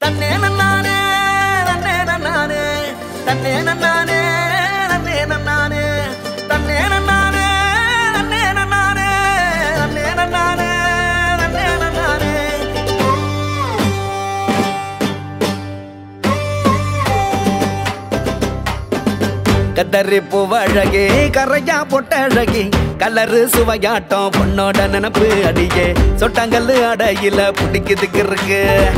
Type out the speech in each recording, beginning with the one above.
தன்னே நன்னானே நன்னே நன்னானே தன்னே நன்னானே நன்னே நன்னானே தன்னே நன்னானே நன்னே நன்னானே நன்னே நன்னானே நன்னே நன்னானே கதறி பூவழகே கரையா பொட்டழகி கலரு சுவையாட்டம் பொண்ணோட நினப்பு அடியே சொட்டாங்கல்லு அடையில பிடிக்குதுக்கு இருக்கு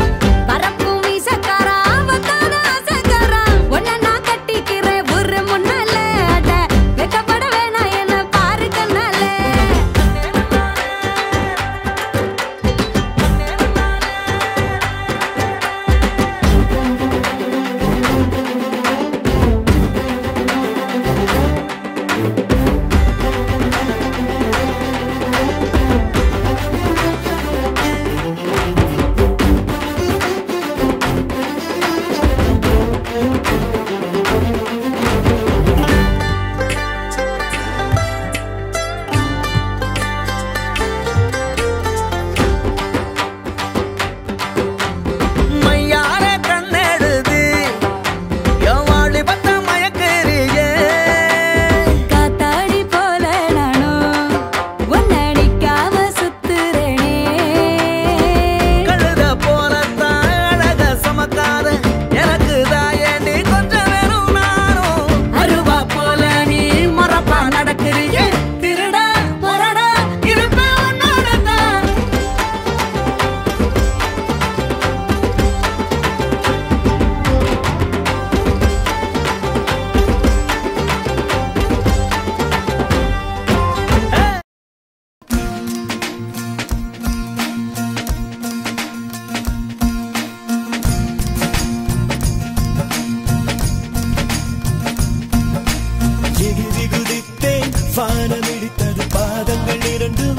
வானமிடித்தது பாதங்கள் இரண்டும்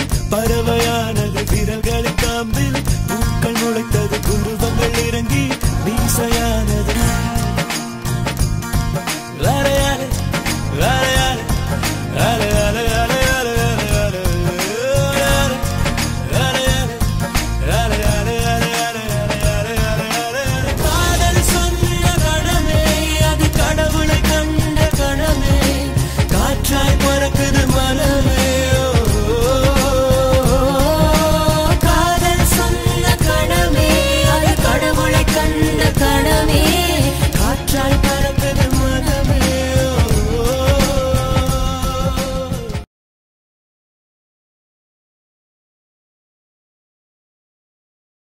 பறவையானது விரல்களின் காம்பில் பூக்கள் முளைத்தது குருவங்கள் இறங்கி வீசையா